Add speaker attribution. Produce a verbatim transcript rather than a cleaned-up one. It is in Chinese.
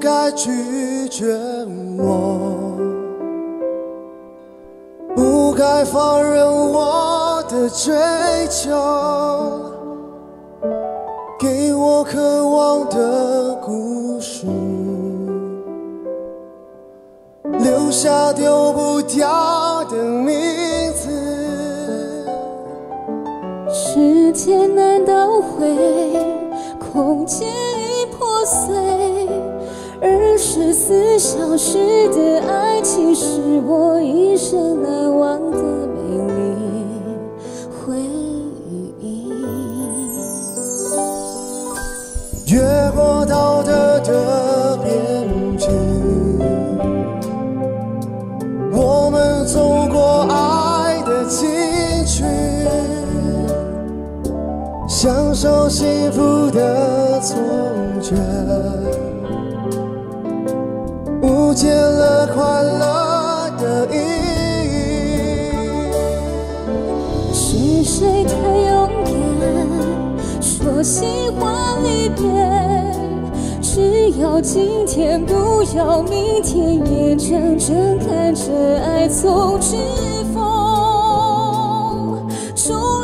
Speaker 1: 该拒绝我，不该放任我的追求，给我渴望的故事，留下丢不掉的名字。
Speaker 2: 时间难倒回，空间已破碎，二十四小时的爱情是我一生难忘的美丽回忆。
Speaker 1: 越过道德的边界，我们走过爱的禁区，享受幸福的错觉，误解了快乐的意义。
Speaker 2: 是谁太勇敢，说喜欢离别？只要今天，不要明天，眼睁睁看着爱从指缝中